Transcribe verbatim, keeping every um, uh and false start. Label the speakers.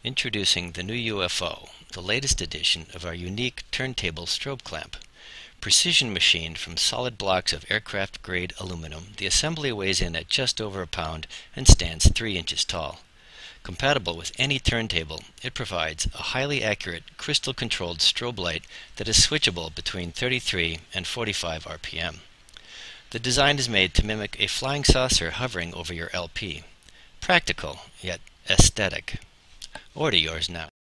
Speaker 1: Introducing the new U F O, the latest edition of our unique turntable strobe clamp. Precision machined from solid blocks of aircraft-grade aluminum, the assembly weighs in at just over a pound and stands three inches tall. Compatible with any turntable, it provides a highly accurate, crystal-controlled strobe light that is switchable between thirty-three and forty-five R P M. The design is made to mimic a flying saucer hovering over your L P. Practical, yet aesthetic. Order yours now.